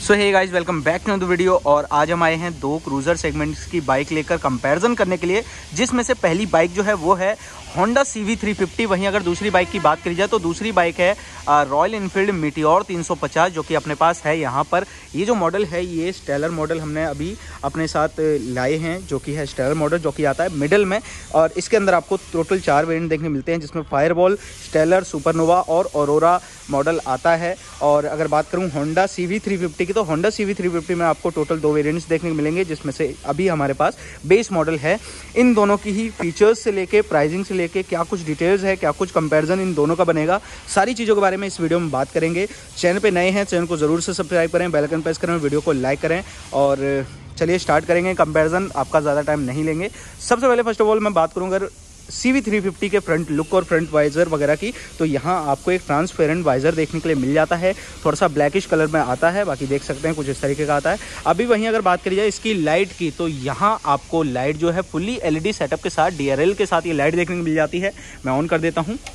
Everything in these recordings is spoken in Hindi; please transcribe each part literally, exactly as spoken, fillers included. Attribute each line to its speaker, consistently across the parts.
Speaker 1: So hey guys, welcome back to the video. और आज हम आए हैं दो क्रूज़र सेगमेंट्स की बाइक लेकर कंपैरिजन करने के लिए, जिसमें से पहली बाइक जो है वो है Honda C we three fifty. वहीं अगर दूसरी बाइक की बात करी जाए तो दूसरी बाइक है रॉयल इनफील्ड मीटियोर तीन सौ पचास, जो कि अपने पास है यहाँ पर। ये जो मॉडल है ये स्टेलर मॉडल हमने अभी अपने साथ लाए हैं, जो कि है स्टेलर मॉडल, जो कि आता है मिडल में। और इसके अंदर आपको टोटल चार वेरिएंट देखने मिलते हैं, जिसमें फायरबॉल, स्टेलर, सुपरनोवा और ऑरोरा मॉडल आता है। और अगर बात करूँ Honda C we three fifty की, तो Honda C we three fifty में आपको टोटल दो वेरिएंट्स देखने को मिलेंगे, जिसमें से अभी हमारे पास बेस मॉडल है। इन दोनों की ही फीचर्स से लेके प्राइसिंग से लेके क्या कुछ डिटेल्स है, क्या कुछ कंपैरिजन इन दोनों का बनेगा, सारी चीज़ों के बारे में इस वीडियो में बात करेंगे। चैनल पे नए हैं, चैनल को ज़रूर से सब्सक्राइब करें, बेल आइकन प्रेस करें, वीडियो को लाइक करें। और चलिए स्टार्ट करेंगे कंपैरिजन, आपका ज़्यादा टाइम नहीं लेंगे। सबसे पहले फर्स्ट ऑफ ऑल मैं बात करूँ अगर सी वी थ्री फिफ्टी के फ्रंट लुक और फ्रंट वाइजर वगैरह की, तो यहाँ आपको एक ट्रांसपेरेंट वाइजर देखने के लिए मिल जाता है। थोड़ा सा ब्लैकिश कलर में आता है, बाकी देख सकते हैं कुछ इस तरीके का आता है। अभी वहीं अगर बात करी जाए इसकी लाइट की, तो यहाँ आपको लाइट जो है fully L E D setup के साथ, डी आर एल के साथ ये लाइट देखने को मिल जाती है। मैं ऑन कर देता हूँ,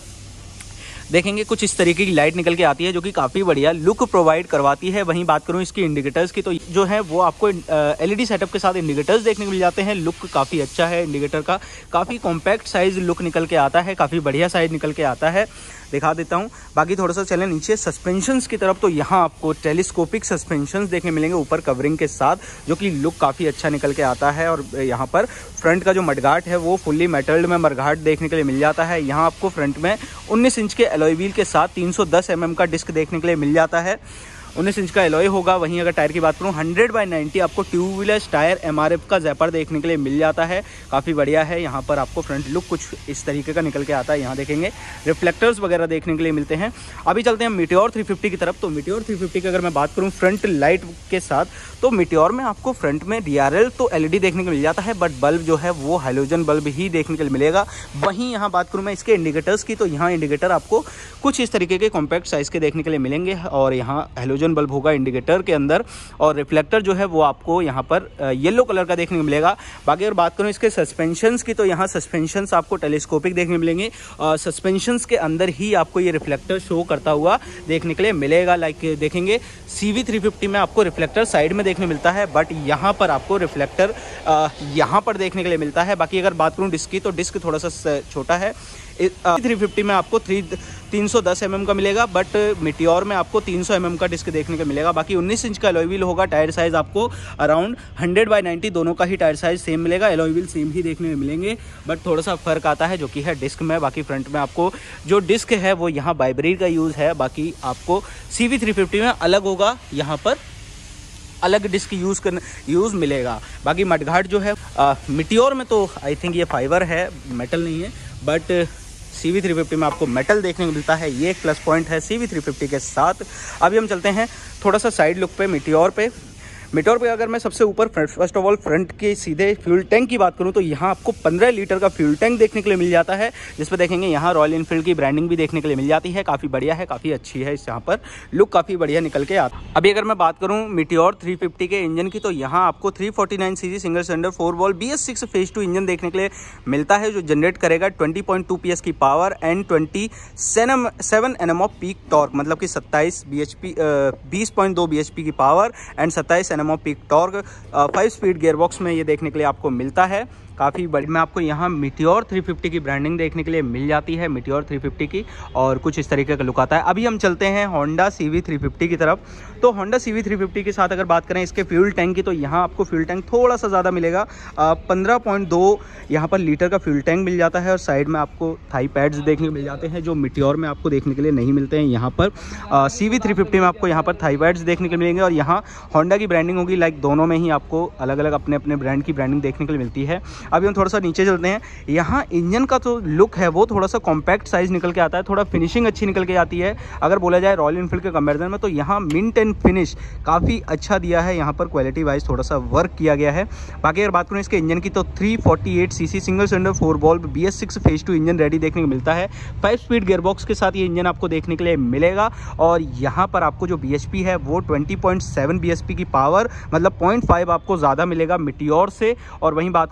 Speaker 1: देखेंगे कुछ इस तरीके की लाइट निकल के आती है, जो कि काफ़ी बढ़िया लुक प्रोवाइड करवाती है। वहीं बात करूँ इसकी इंडिकेटर्स की, तो जो है वो आपको एल ई डी सेटअप के साथ इंडिकेटर्स देखने को मिल जाते हैं। लुक काफ़ी अच्छा है इंडिकेटर का, काफ़ी कॉम्पैक्ट साइज लुक निकल के आता है, काफ़ी बढ़िया साइज निकल के आता है। दिखा देता हूँ। बाकी थोड़ा सा चलें नीचे सस्पेंशंस की तरफ, तो यहाँ आपको टेलीस्कोपिक सस्पेंशंस देखने मिलेंगे ऊपर कवरिंग के साथ, जो कि लुक काफ़ी अच्छा निकल के आता है। और यहाँ पर फ्रंट का जो मडगार्ड है वो फुल्ली मेटल्ड में मडगार्ड देखने के लिए मिल जाता है। यहाँ आपको फ्रंट में उन्नीस इंच के एलॉय व्हील के साथ तीन सौ दस एम एम का डिस्क देखने के लिए मिल जाता है। उन्नीस इंच का एलॉय होगा। वहीं अगर टायर की बात करूँ हंड्रेड बाई नाइन्टी आपको two wheelers tyre M R F का जैपर देखने के लिए मिल जाता है, काफ़ी बढ़िया है। यहाँ पर आपको फ्रंट लुक कुछ इस तरीके का निकल के आता है। यहाँ देखेंगे रिफ्लेक्टर्स वगैरह देखने के लिए मिलते हैं। अभी चलते हैं मीटियोर थ्री फिफ्टी की तरफ। तो मीटियोर थ्री फिफ्टी की अगर मैं बात करूँ फ्रंट लाइट के साथ, तो मीटियोर में आपको फ्रंट में डी आर एल तो एल ई डी देखने को मिल जाता है, बट बल्ब जो है वो हैलोजन बल्ब ही देखने के लिए मिलेगा। वहीं यहाँ बात करूँ मैं इसके इंडिकेटर्स की, तो यहाँ इंडिकेटर आपको कुछ इस तरीके के कॉम्पैक्ट साइज के देखने के लिए मिलेंगे, और यहाँ हैलोजन बल्ब होगा इंडिकेटर के अंदर, और रिफ्लेक्टर जो है वो आपको यहाँ पर येलो कलर का देखने को मिलेगा। बाकी अगर बात करूँ इसके सस्पेंशंस की, तो यहाँ सस्पेंशंस आपको टेलीस्कोपिक देखने को मिलेंगे, और सस्पेंशंस के अंदर ही आपको ये रिफ्लेक्टर शो करता हुआ देखने के लिए मिलेगा। लाइक देखेंगे सी वी थ्री फिफ्टी में आपको रिफ्लेक्टर साइड में देखने मिलता है, बट यहाँ पर आपको रिफ्लेक्टर यहाँ पर देखने के लिए मिलता है। बाकी अगर बात करूँ डिस्क की, तो डिस्क थोड़ा सा छोटा है। थ्री फिफ्टी में आपको थ्री तीन सौ दस एम एम का मिलेगा, बट मीटियोर में आपको तीन सौ एम एम का डिस्क देखने को मिलेगा। बाकी उन्नीस इंच का एलॉय व्हील होगा। टायर साइज आपको अराउंड हंड्रेड बाई नाइन्टी दोनों का ही टायर साइज सेम मिलेगा। एलॉय व्हील सेम ही देखने में मिलेंगे, बट थोड़ा सा फर्क आता है, जो कि है डिस्क में। बाकी फ्रंट में आपको जो डिस्क है वो यहाँ बाइब्रेड का यूज़ है। बाकी आपको सी वी थ्री फिफ्टी में अलग होगा, यहाँ पर अलग डिस्क यूज़ कर यूज़ मिलेगा। बाकी मडगार्ड जो है मीटियोर में तो आई थिंक ये फाइबर है, मेटल नहीं है, but C we three fifty में आपको मेटल देखने को मिलता है। ये एक प्लस पॉइंट है सी वी थ्री फिफ्टी के साथ। अभी हम चलते हैं थोड़ा सा साइड लुक पे मीटियोर पे। मीटियोर पे अगर मैं सबसे ऊपर फर्स्ट ऑफ ऑल फ्रंट के सीधे फ्यूल टैंक की बात करूं, तो यहाँ आपको पंद्रह लीटर का फ्यूल टैंक देखने के लिए मिल जाता है, जिस पर देखेंगे यहाँ रॉयल इनफील्ड की ब्रांडिंग भी देखने के लिए मिल जाती है। काफ़ी बढ़िया है, काफ़ी अच्छी है, इस यहाँ पर लुक काफ़ी बढ़िया निकल के आता है। अभी अगर मैं बात करूँ मीटियोर थ्री फिफ्टी के इंजन की, तो यहाँ आपको three forty nine C C single cylinder four valve B S six phase two engine देखने के लिए मिलता है, जो जनरेट करेगा twenty point two P S की power and twenty seven N M of peak torque, मतलब कि सत्ताईस बी एच पी बीस पॉइंट दो बी एच पी की पावर एंड सत्ताईस N M of peak torque. Five speed gearbox में ये देखने के लिए आपको मिलता है, काफ़ी बड़ी में आपको यहाँ मीटियोर थ्री फिफ्टी की ब्रांडिंग देखने के लिए मिल जाती है, मीटियोर थ्री फिफ्टी की, और कुछ इस तरीके का लुक आता है। अभी हम चलते हैं Honda C we three fifty की तरफ। तो Honda C we three fifty के साथ अगर बात करें इसके फ्यूल टैंक की, तो यहाँ आपको फ्यूल टैंक थोड़ा सा ज़्यादा मिलेगा, पंद्रह पॉइंट दो यहाँ पर लीटर का फ्यूल टैंक मिल जाता है। और साइड में आपको थाई पैड्स देखने को मिल जाते हैं, जो मीटियोर में आपको देखने के लिए नहीं मिलते हैं। यहाँ पर सी वी थ्री फिफ्टी में आपको यहाँ पर थाई पैड्स देखने के लिए मिलेंगे, और यहाँ होंडा की ब्रांडिंग होगी। लाइक दोनों में ही आपको अलग अलग अपने अपने ब्रांड की ब्रांडिंग देखने के लिए मिलती है। अभी हम थोड़ा सा नीचे चलते हैं। यहाँ इंजन का तो लुक है वो थोड़ा सा कॉम्पैक्ट साइज निकल के आता है, थोड़ा फिनिशिंग अच्छी निकल के आती है। अगर बोला जाए रॉयल इनफील्ड के कंपैरिजन में, तो यहाँ मिंट एंड फिनिश काफ़ी अच्छा दिया है। यहाँ पर क्वालिटी वाइज थोड़ा सा वर्क किया गया है। बाकी अगर बात करूँ इसके इंजन की, तो three forty eight C C single cylinder four valve B S six phase two engine ready देखने को मिलता है। फाइव स्पीड गियरबॉक्स के साथ ये इंजन आपको देखने के लिए मिलेगा, और यहाँ पर आपको जो बी एच पी है वो twenty point seven B H P की पावर, मतलब पॉइंट फाइव आपको ज़्यादा मिलेगा मीटियोर से। और वहीं बात करूँ मैं इसके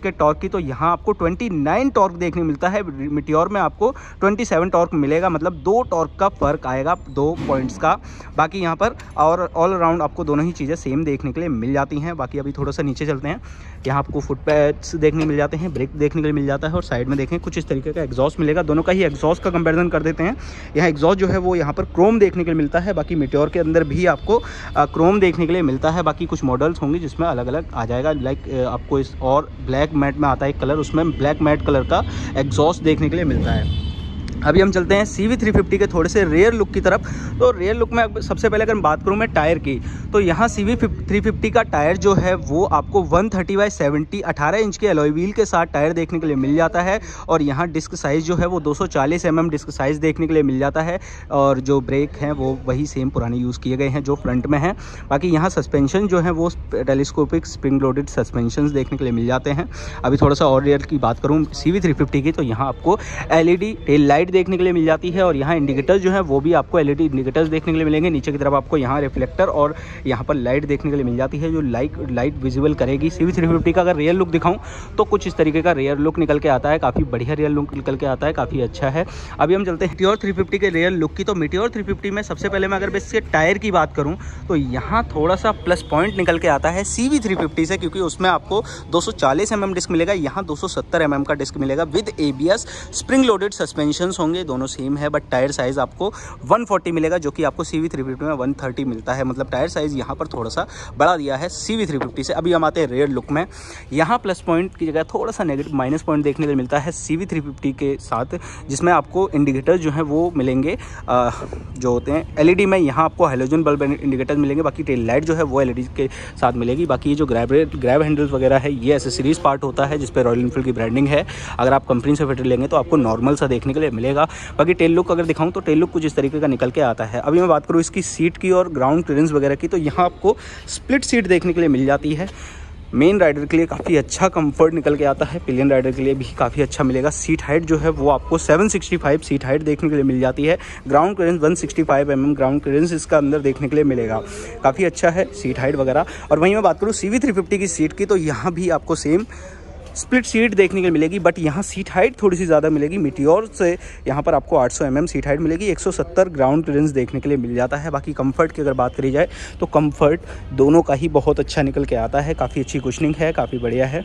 Speaker 1: के टॉर्क की, तो यहाँ आपको उनतीस टॉर्क देखने मिलता है। मीटियोर में आपको सत्ताईस टॉर्क मिलेगा, मतलब दो टॉर्क का फ़र्क आएगा, दो पॉइंट्स का। बाकी यहाँ पर और ऑल अराउंड आपको दोनों ही चीज़ें सेम देखने के लिए मिल जाती हैं। बाकी अभी थोड़ा सा नीचे चलते हैं, यहाँ आपको फुट पैड्स देखने मिल जाते हैं, ब्रेक देखने के लिए मिल जाता है, और साइड में देखें कुछ इस तरीके का एग्जॉस्ट मिलेगा। दोनों का ही एग्जॉस्ट का कंपैरिजन कर देते हैं। यहाँ एग्जॉस्ट जो है वो यहाँ पर क्रोम देखने के लिए मिलता है। बाकी मीटियोर के अंदर भी आपको क्रोम देखने के लिए मिलता है। बाकी कुछ मॉडल्स होंगे जिसमें अलग अलग आ जाएगा, लाइक आपको इस और ब्लैक मैट में आता है एक कलर, उसमें ब्लैक मैट कलर का एग्जॉस्ट देखने के लिए मिलता है। अभी हम चलते हैं सी वी थ्री फिफ्टी के थोड़े से रेयर लुक की तरफ। तो रेयर लुक में सबसे पहले अगर मैं बात करूं मैं टायर की, तो यहाँ सी वी थ्री फिफ्टी का टायर जो है वो आपको एक सौ तीस बाई सत्तर अठारह इंच के अलॉय व्हील के साथ टायर देखने के लिए मिल जाता है। और यहाँ डिस्क साइज़ जो है वो दो सौ चालीस एम एम डिस्क साइज़ देखने के लिए मिल जाता है। और जो ब्रेक हैं वो वही सेम पुराने यूज़ किए गए हैं जो फ्रंट में हैं। बाकी यहाँ सस्पेंशन जो है वो टेलीस्कोपिक स्प्रिंग लोडेड सस्पेंशन देखने के लिए मिल जाते हैं। अभी थोड़ा सा और रेयर की बात करूँ सी वी थ्री फिफ्टी की, तो यहाँ आपको L E D tail light देखने के लिए मिल जाती है। और यहाँ इंडिकेटर्स जो है वो भी आपको एलईडी इंडिकेटर्स देखने के लिए मिलेंगे। नीचे की तरफ आपको यहाँ रिफ्लेक्टर और यहाँ पर लाइट देखने के लिए मिल जाती है, जो लाइट लाइट विजिबल करेगी। सी वी थ्री फिफ्टी का अगर रियल लुक दिखाऊं तो कुछ इस तरीके का रियल लुक निकल के आता है, काफ़ी बढ़िया रियल लुक निकल के आता है, काफ़ी अच्छा है। अभी हम चलते हैं मीटियोर थ्री फिफ्टी के रियल लुक की। तो मीटियोर थ्री फिफ्टी में सबसे पहले मैं अगर इसके टायर की बात करूँ तो यहाँ थोड़ा सा प्लस पॉइंट निकल के आता है सी वी थ्री फिफ्टी से, क्योंकि उसमें आपको दो सौ चालीस एम एम डिस्क मिलेगा, यहाँ दो सौ सत्तर एम एम का डिस्क मिलेगा with A B S. Spring loaded suspension होंगे, दोनों सेम है, बट टायर साइज़ आपको एक सौ चालीस मिलेगा, जो कि आपको सी वी थ्री फिफ्टी में एक सौ तीस मिलता है। मतलब टायर साइज़ यहाँ पर थोड़ा सा बड़ा दिया है सी वी थ्री फिफ्टी से। अभी हम आते हैं रेयर लुक में। यहाँ प्लस पॉइंट की जगह थोड़ा सा नेगेटिव माइनस पॉइंट देखने को मिलता है सी वी थ्री फिफ्टी के साथ, जिसमें आपको इंडिकेटर जो है वो मिलेंगे आ, जो होते हैं एलईडी में। यहाँ आपको हेलोजन बल्ब इंडिकेटर मिलेंगे। बाकी टेल लाइट जो है वो एलईडी के साथ मिलेगी। बाकी ये जो ग्रैब ग्रैब हैंडल्स वगैरह है ये एसेसरीज पार्ट होता है, जिस पर रॉयल एनफील्ड की ब्रांडिंग है। अगर आप कंपनी से फिटर लेंगे तो आपको नॉर्मल सा देखने के लिए मिलेगा। बाकी टेल लुक अगर दिखाऊं तो टेल लुक कुछ इस तरीके का निकल के आता है। अभी मैं बात करूँ इसकी सीट की और ग्राउंड क्लियरेंस वगैरह की, तो यहाँ आपको स्प्लिट सीट देखने के लिए मिल जाती है। मेन राइडर के लिए काफ़ी अच्छा कंफर्ट निकल के आता है, पिलियन राइडर के लिए भी काफ़ी अच्छा मिलेगा। सीट हाइट जो है वो आपको सात सौ पैंसठ सीट हाइट देखने के लिए मिल जाती है। ग्राउंड क्लियरेंस एक सौ पैंसठ एम एम ग्राउंड क्लियरेंस इसका अंदर देखने के लिए मिलेगा, काफ़ी अच्छा है सीट हाइट वगैरह। और वहीं मैं बात करूँ सी वी थ्री फिफ्टी की सीट की, तो यहाँ भी आपको सेम स्प्लिट सीट देखने के लिए मिलेगी, बट यहाँ सीट हाइट थोड़ी सी ज़्यादा मिलेगी। मीटियोर से यहाँ पर आपको आठ सौ एम एम सीट हाइट मिलेगी, एक सौ सत्तर ग्राउंड क्लियरेंस देखने के लिए मिल जाता है। बाकी कंफर्ट की अगर बात करी जाए तो कंफर्ट दोनों का ही बहुत अच्छा निकल के आता है, काफ़ी अच्छी कुशनिंग है, काफ़ी बढ़िया है।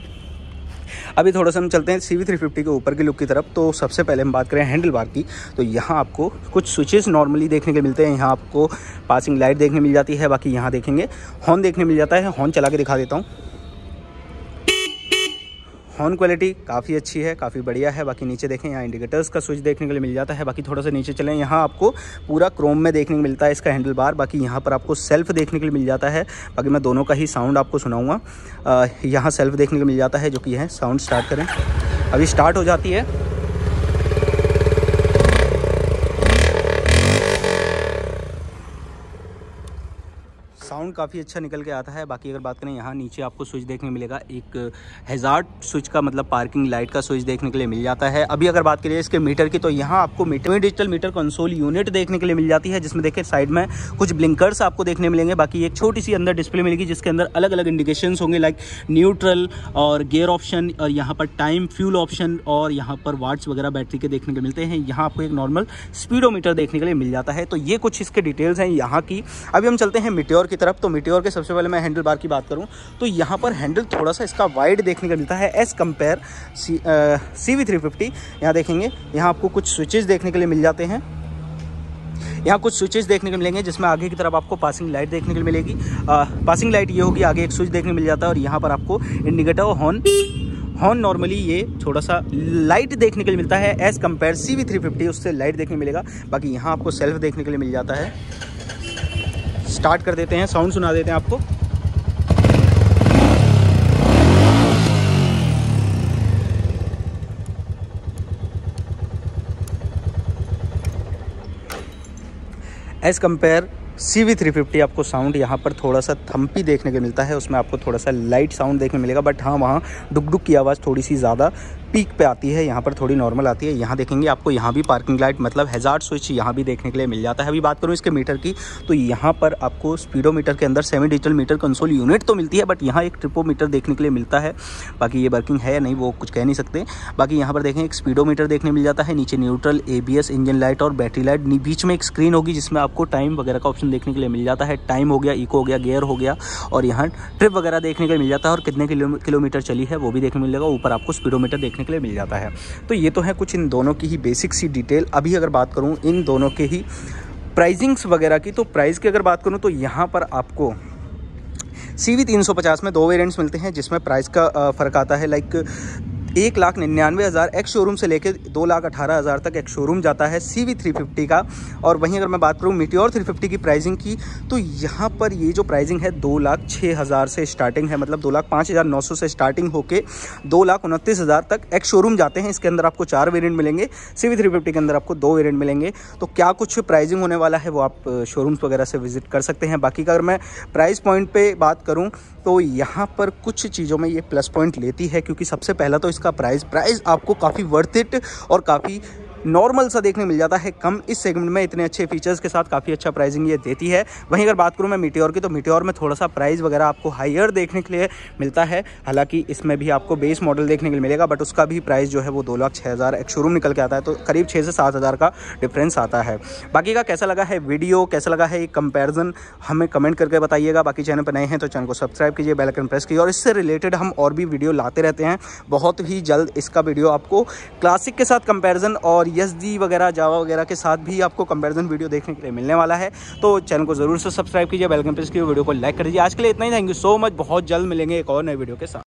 Speaker 1: अभी थोड़ा सा हम चलते हैं सी वी थ्री फिफ्टी के ऊपर की लुक की तरफ। तो सबसे पहले हम बात करें हैंडल बार की, तो यहाँ आपको कुछ स्विचेस नॉर्मली देखने के मिलते हैं। यहाँ आपको पासिंग लाइट देखने मिल जाती है। बाकी यहाँ देखेंगे हॉर्न देखने मिल जाता है। हॉर्न चला के दिखा देता हूँ। हॉर्न क्वालिटी काफ़ी अच्छी है, काफ़ी बढ़िया है। बाकी नीचे देखें यहाँ इंडिकेटर्स का स्विच देखने के लिए मिल जाता है। बाकी थोड़ा सा नीचे चलें, यहाँ आपको पूरा क्रोम में देखने को मिलता है इसका हैंडल बार। बाकी यहाँ पर आपको सेल्फ देखने के लिए मिल जाता है। बाकी मैं दोनों का ही साउंड आपको सुनाऊंगा। यहाँ सेल्फ देखने को मिल जाता है, जो कि है साउंड स्टार्ट करें, अभी स्टार्ट हो जाती है। साउंड काफ़ी अच्छा निकल के आता है। बाकी अगर बात करें यहाँ नीचे आपको स्विच देखने मिलेगा, एक हैज़ार्ड स्विच का, मतलब पार्किंग लाइट का स्विच देखने के लिए मिल जाता है। अभी अगर बात करें इसके मीटर की, तो यहाँ आपको meter digital meter console unit देखने के लिए मिल जाती है, जिसमें देखिए साइड में कुछ ब्लिंकर्स आपको देखने मिलेंगे। बाकी एक छोटी सी अंदर डिस्प्ले मिलेगी जिसके अंदर अलग अलग इंडिकेशंस होंगे, लाइक न्यूट्रल और गियर ऑप्शन, और यहाँ पर टाइम, फ्यूल ऑप्शन, और यहाँ पर वाट्स वगैरह बैटरी के देखने को मिलते हैं। यहाँ आपको एक नॉर्मल स्पीडोमीटर देखने के लिए मिल जाता है। तो ये कुछ इसके डिटेल्स हैं यहाँ की। अभी हम चलते हैं मीटियोर की तरफ। तो मीटियोर के सबसे पहले मैं हैंडल बार की बात करूं तो यहाँ पर हैंडल थोड़ा सा इसका वाइड देखने को मिलता है as compare C we three fifty. यहाँ देखेंगे, यहाँ आपको कुछ स्विचेस देखने के लिए मिल जाते हैं। यहाँ कुछ स्विचेस देखने को मिलेंगे, जिसमें आगे की तरफ आपको पासिंग लाइट देखने को मिलेगी। आ, पासिंग लाइट ये होगी, आगे एक स्विच देखने को मिल जाता है, और यहाँ पर आपको इंडिकेटर और हॉर्न हॉर्न नॉर्मली ये थोड़ा सा लाइट देखने के लिए मिलता है as compare C we three fifty, उससे लाइट देखने मिलेगा। बाकी यहाँ आपको सेल्फ देखने के लिए मिल जाता है। स्टार्ट कर देते हैं, साउंड सुना देते हैं आपको। As compare C we three fifty आपको साउंड यहाँ पर थोड़ा सा थम्पी देखने को मिलता है, उसमें आपको थोड़ा सा लाइट साउंड देखने मिलेगा, बट हाँ वहाँ डुक डुक की आवाज़ थोड़ी सी ज़्यादा पीक पे आती है, यहाँ पर थोड़ी नॉर्मल आती है। यहाँ देखेंगे आपको यहाँ भी पार्किंग लाइट मतलब हैजार्ड स्विच यहाँ भी देखने के लिए मिल जाता है। अभी बात करूँ इसके मीटर की, तो यहाँ पर आपको स्पीडोमीटर के अंदर semi digital meter console unit तो मिलती है, बट यहाँ एक ट्रिपोमीटर देखने के लिए मिलता है। बाकी ये वर्किंग है या नहीं वो कुछ कह नहीं सकते। बाकी यहाँ पर देखें एक स्पीडोमीटर देखने मिल जाता है, नीचे न्यूट्रल, एबीएस, इंजन लाइट और बैटरी लाइट। बीच में एक स्क्रीन होगी जिसमें आपको टाइम वगैरह का ऑप्शन देखने के लिए मिल जाता है। टाइम हो गया, इको हो गया, गियर हो गया, और यहाँ ट्रिप वगैरह देखने के लिए मिल जाता है और कितने किलोमीटर चली है वो भी देखने को मिलेगा। ऊपर आपको स्पीडोमीटर देखने के लिए मिल जाता है। तो ये तो है कुछ इन दोनों की ही बेसिक सी डिटेल। अभी अगर बात करूँ इन दोनों के ही प्राइसिंग्स वगैरह की, तो प्राइस की अगर बात करूँ तो यहाँ पर आपको सी वी तीन सौ पचास में दो वेरिएंट्स मिलते हैं जिसमें प्राइस का फ़र्क आता है। लाइक एक लाख निन्यानवे हज़ार एक्स शोरूम से लेकर दो लाख अठारह हज़ार तक एक शोरूम जाता है सी वी थ्री फिफ्टी का। और वहीं अगर मैं बात करूँ मीटियोर थ्री फिफ्टी की प्राइसिंग की, तो यहाँ पर ये जो प्राइसिंग है दो लाख छः हज़ार से स्टार्टिंग है, मतलब दो लाख पाँच हज़ार नौ सौ से स्टार्टिंग होके दो लाख उनतीस हज़ार तक एक शोरूम जाते हैं। इसके अंदर आपको चार वेरिएंट मिलेंगे, सी वी थ्री फिफ्टी के अंदर आपको दो वेरिएंट मिलेंगे। तो क्या कुछ प्राइसिंग होने वाला है वो आप शोरूम्स वगैरह से विजिट कर सकते हैं। बाकी का अगर मैं प्राइस पॉइंट पे बात करूँ तो यहाँ पर कुछ चीज़ों में ये प्लस पॉइंट लेती है, क्योंकि सबसे पहला तो इसका प्राइस प्राइस आपको काफ़ी वर्थ इट और काफ़ी नॉर्मल सा देखने मिल जाता है। कम इस सेगमेंट में इतने अच्छे फीचर्स के साथ काफ़ी अच्छा प्राइसिंग ये देती है। वहीं अगर बात करूँ मैं मीटियोर की, तो मीटियोर में थोड़ा सा प्राइस वगैरह आपको हाईयर देखने के लिए मिलता है। हालांकि इसमें भी आपको बेस मॉडल देखने के लिए मिलेगा, बट उसका भी प्राइस जो है वो दो लाख छः हज़ार एक शोरूम निकल के आता है, तो करीब छः से सात हज़ार का डिफरेंस आता है। बाकी का कैसा लगा है वीडियो, कैसा लगा है ये कंपेरिजन, हमें कमेंट करके बताइएगा। बाकी चैनल पर नए हैं तो चैनल को सब्सक्राइब कीजिए, बेल आइकन प्रेस कीजिए, और इससे रिलेटेड हम और भी वीडियो लाते रहते हैं। बहुत ही जल्द इसका वीडियो आपको क्लासिक के साथ कंपेरिजन और एस डी वगैरह जावा वगैरह के साथ भी आपको कंपैरिजन वीडियो देखने के लिए मिलने वाला है। तो चैनल को जरूर से सब्सक्राइब कीजिए, बेल आइकन प्रेस कीजिए, वीडियो को लाइक कर दीजिए। आज के लिए इतना ही, थैंक यू सो मच। बहुत जल्द मिलेंगे एक और नए वीडियो के साथ।